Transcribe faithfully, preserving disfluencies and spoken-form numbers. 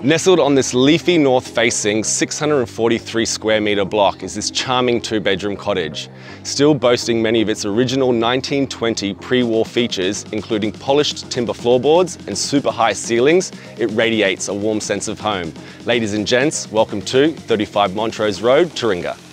Nestled on this leafy north-facing six hundred forty-three square metre block is this charming two-bedroom cottage. Still boasting many of its original nineteen twenty pre-war features, including polished timber floorboards and super high ceilings, it radiates a warm sense of home. Ladies and gents, welcome to thirty-five Montrose Road, Taringa.